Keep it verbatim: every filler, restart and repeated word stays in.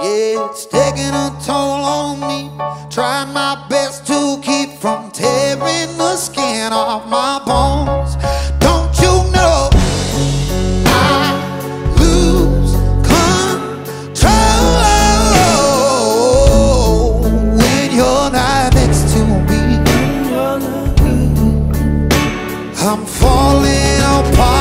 Yeah, it's taking a toll on me. Trying my best to keep from tearing the skin off my bones. Don't you know I lose control when you're not next to me? I'm falling apart.